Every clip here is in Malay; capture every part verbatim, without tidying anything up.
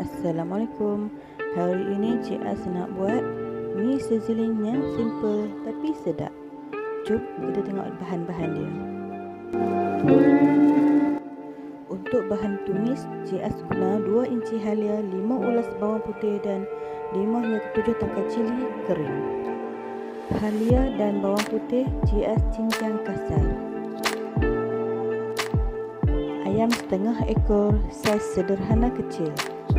Assalamualaikum. Hari ini Cik Az nak buat mie sizzling yang simple tapi sedap. Jom kita tengok bahan-bahan dia. Untuk bahan tumis, Cik Az guna dua inci halia, lima ulas bawang putih dan lima hingga tujuh tangkai cili kering. Halia dan bawang putih Cik Az cincang kasar. Ayam setengah ekor, saiz sederhana kecil.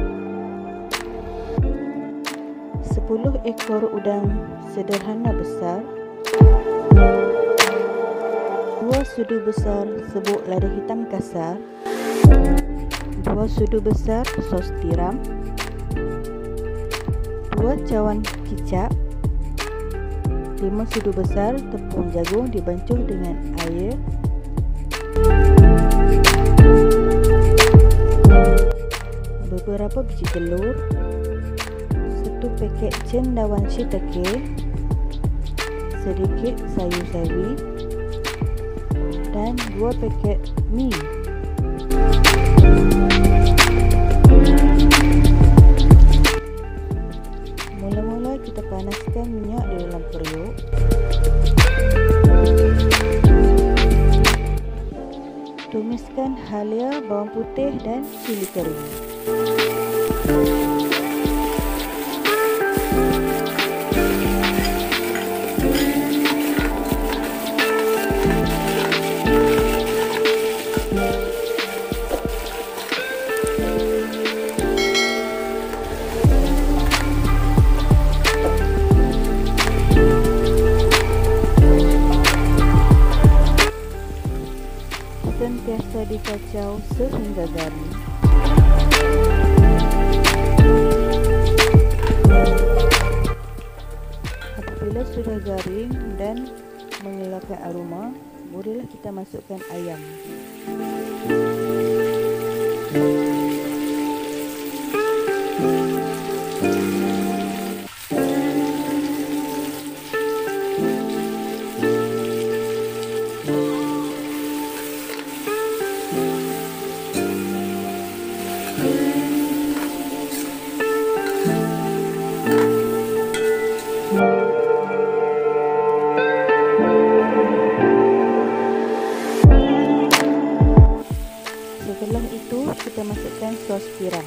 sepuluh ekor udang sederhana besar. dua sudu besar serbuk lada hitam kasar. dua sudu besar sos tiram. dua cawan kicap. lima sudu besar tepung jagung dibancuh dengan air. Beberapa biji telur, satu peket cendawan shitake, sedikit sayur sawi dan dua peket mie. Mula-mula kita panaskan minyak di dalam periuk. Tumiskan halia, bawang putih dan cili kering. Sentiasa dikacau sehingga garing. Apabila sudah garing dan mengeluarkan aroma, bolehlah kita masukkan ayam. Setelah itu kita masukkan sos tiram.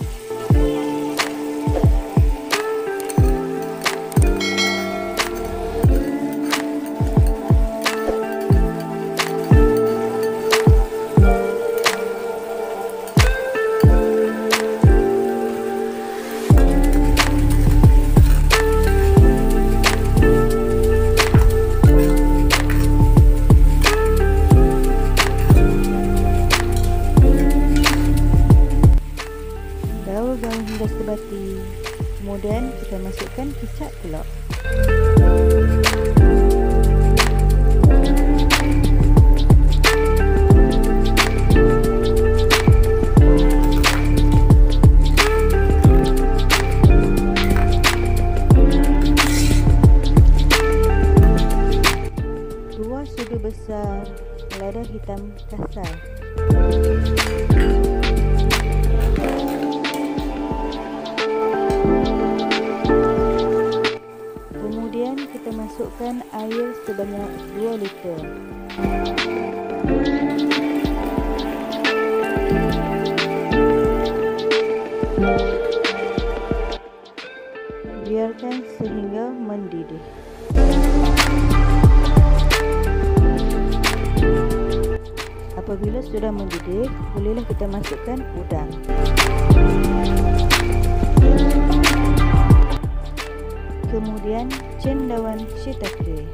Gaul hingga sebati. Kemudian kita masukkan kicap pula. Dua sudu besar lada hitam kasar. Kemudian kita masukkan air sebanyak dua liter. Biarkan sehingga mendidih. Apabila sudah mendidih, bolehlah kita masukkan udang. Kemudian cendawan shitake.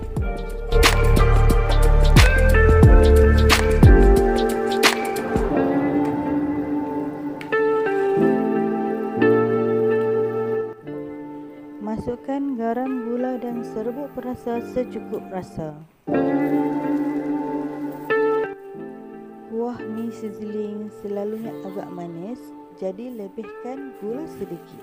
Masukkan garam, gula dan serbuk perasa secukup rasa. Kuah mie sizzling selalunya agak manis, jadi lebihkan gula sedikit.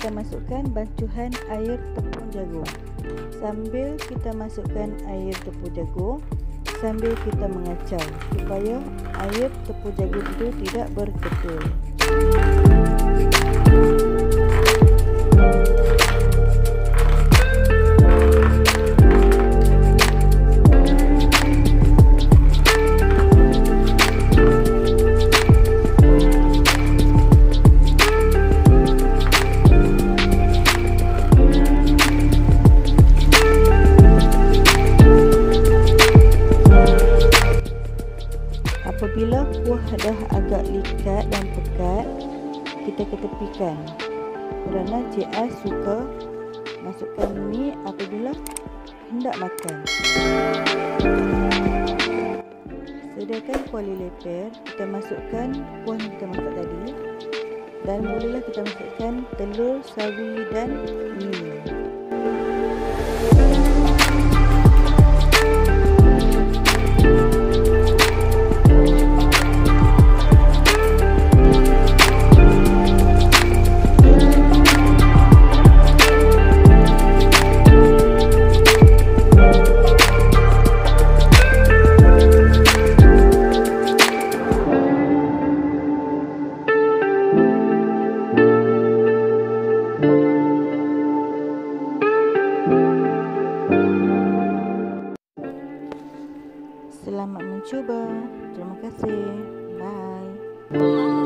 kita masukkan bancuhan air tepung jagung. Sambil kita masukkan air tepung jagung, sambil kita mengacau supaya air tepung jagung itu tidak berketul. Apabila kuah dah agak likat dan pekat, kita ketepikan kerana Cik Az suka masukkan ni apabila hendak makan. Sediakan kuali leper, kita masukkan kuah yang kita masak tadi dan mulalah kita masukkan telur, sawi dan mie. Selamat mencuba. Terima kasih. Bye.